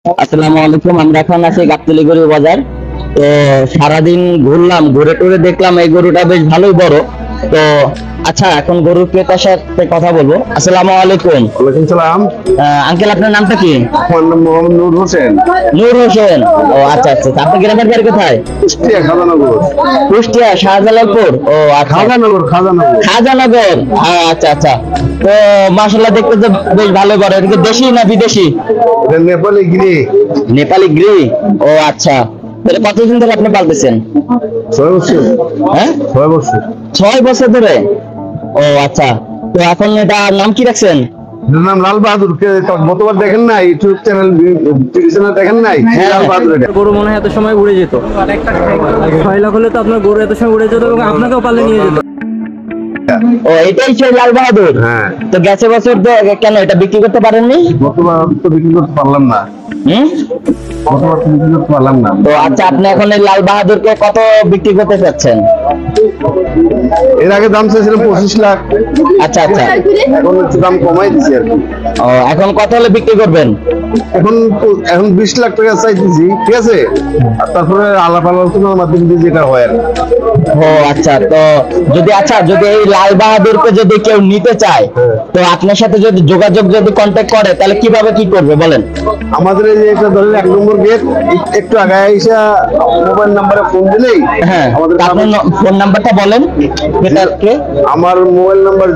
আসসালামু আলাইকুম। আমরা এখন আছি গাবতলী গরু বাজার। তো সারাদিন ঘুরলাম, ঘুরে টুরে দেখলাম এই গরুটা বেশ ভালোই বড়। তো আচ্ছা, এখন গরুর ক্রেতার সাথে কথা বলবো। আসসালামু আলাইকুম। ওয়ালাইকুম সালাম। আঙ্কেল, আপনার নামটা কি? আমার নাম মোহাম্মদ নূর হোসেন। নূর হোসেন। ও আচ্ছা আচ্ছা, আপনার গ্রামের বাড়ি কোথায়? কুষ্টিয়া খাজানগর। কুষ্টিয়া শাহজালালপুর। ও আচ্ছা, খাজানগর খাজানগর। খাজানগর। আচ্ছা আচ্ছা। তো মাশাআল্লাহ, দেখতে তো বেশ ভালো বড়। এটা কি দেশি না বিদেশি? এটা নেপালি গিরি। নেপালি গ্রি। ও আচ্ছা। তাহলে কতদিন ধরে আপনি পালতেছেন? 6 বছর। হ্যাঁ, 6 বছর। 6 বছর ধরে। ও আচ্ছা। তো এখন এটা নাম কি রাখছেন? এটার নাম লাল বাহাদুর। গতবার দেখেন নাই ইউটিউব চ্যানেল, টিভি চ্যানেল দেখেন নাই? লাল বাহাদুর। এটা গরু মনে হয় এত সময় উড়ে যেত। 6 লাখ হলে তো আপনার গরু এত সময় উড়ে যেত এবং আপনাকেও পালে নিয়ে যেত। ও, এটাই সেই লাল বাহাদুর। হ্যাঁ। তো গেছে বছর তো কেন এটা বিক্রি করতে পারেননি? গতবার তো বিক্রি করতে পারলাম না। গতবার তো বিক্রি করতে পারলাম না। তো আচ্ছা, আপনি এখন এই লাল বাহাদুরকে কত বিক্রি করতে চাচ্ছেন? এর আগে দাম চাইছিলাম 25 লাখ। আচ্ছা আচ্ছা। এখন একটু দাম কমাই দিচ্ছি আর কি। ও, এখন কত হলে বিক্রি করবেন? এখন 20 লাখ টাকা চাইতেছি, ঠিক আছে? আর তারপরে আলাপ আলোচনার মাধ্যমে দিয়ে যেটা হয় আর কি। ও আচ্ছা। তো যদি এই লাল বাহাদুরকে যদি কেউ নিতে চায়, তো আপনার সাথে যদি যোগাযোগ কন্ট্যাক্ট করে, তাহলে কিভাবে কি করবে বলেন? আমাদের এই যে এটা ধরেন 1 নম্বর গেট, একটু আগে এসে মোবাইল নাম্বারে ফোন দিলেই। হ্যাঁ, আমাদের আপনার ফোন নাম্বারটা বলেন। আমার মোবাইল নাম্বার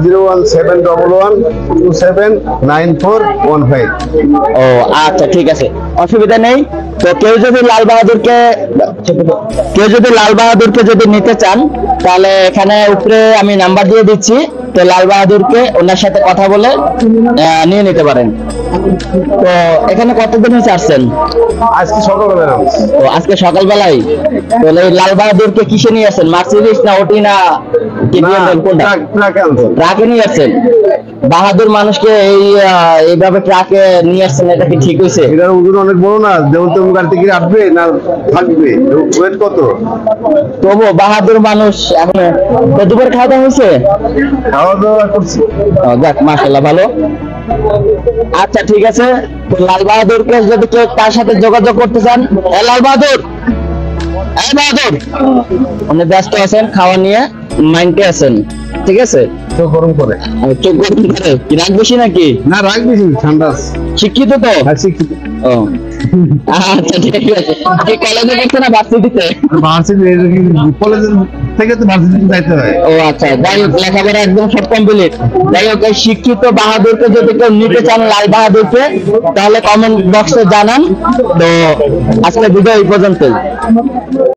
01711279415। ও আচ্ছা, ঠিক আছে, অসুবিধা নেই। তো কেউ যদি লাল বাহাদুরকে যদি নিতে চান, তাহলে এখানে উপরে আমি নাম্বার দিয়ে দিচ্ছি। তো লাল বাহাদুরকে ওনার সাথে কথা বলে নিয়ে নিতে পারেন। তো এখানে কতদিন হয়েছে আসছেন? আজকে সকালবেলা নামছি। তো আজকে সকালবেলায়। তো এই লাল বাহাদুরকে কিসে নিয়ে আসছেন? মার্সিডিজ না ওটি না কেটিএম, কোনটা? ট্রাকে নিয়ে আসছেন? বাহাদুর মানুষকে এইভাবে ট্রাকে নিয়ে আসছেন, এটা কি ঠিক হয়েছে? এটার ওজন অনেক বড় না, যেমন তেমন গাড়ি থেকে আসবে না থাকবে। ওয়েট কত? তবু বাহাদুর মানুষ। এখন তো দুপুরে খাওয়া দাওয়া হয়েছে? খাওয়া দাওয়া করছি। যাক, মাশাআল্লাহ, ভালো। আচ্ছা, ঠিক আছে। তো লাল বাহাদুরকে যদি কেউ তার সাথে যোগাযোগ করতে চান, লাল বাহাদুর, বাহাদুর, উনি ব্যস্ত আছেন, খাওয়া নিয়ে মাইন্ডে আছেন, ঠিক আছে? চোখ গরম করে। চোখ গরম করে কি, রাগ বেশি নাকি? না, রাগ বেশি, ঠান্ডা। শিক্ষিত তো? হ্যাঁ, শিক্ষিত। ও আচ্ছা, ঠিক আছে। কি কলেজে গেছে না ভার্সিটিতে? কলেজের থেকে তো ভার্সিটিতে যাইতে হয়। ও আচ্ছা, যাই হোক, লেখাপড়া একদম সব কমপ্লিট। যাই হোক, এই শিক্ষিত বাহাদুরকে যদি কেউ নিতে চান, লাল বাহাদুরকে, তাহলে কমেন্ট বক্সে জানান। তো আজকে ভিডিও এই পর্যন্তই।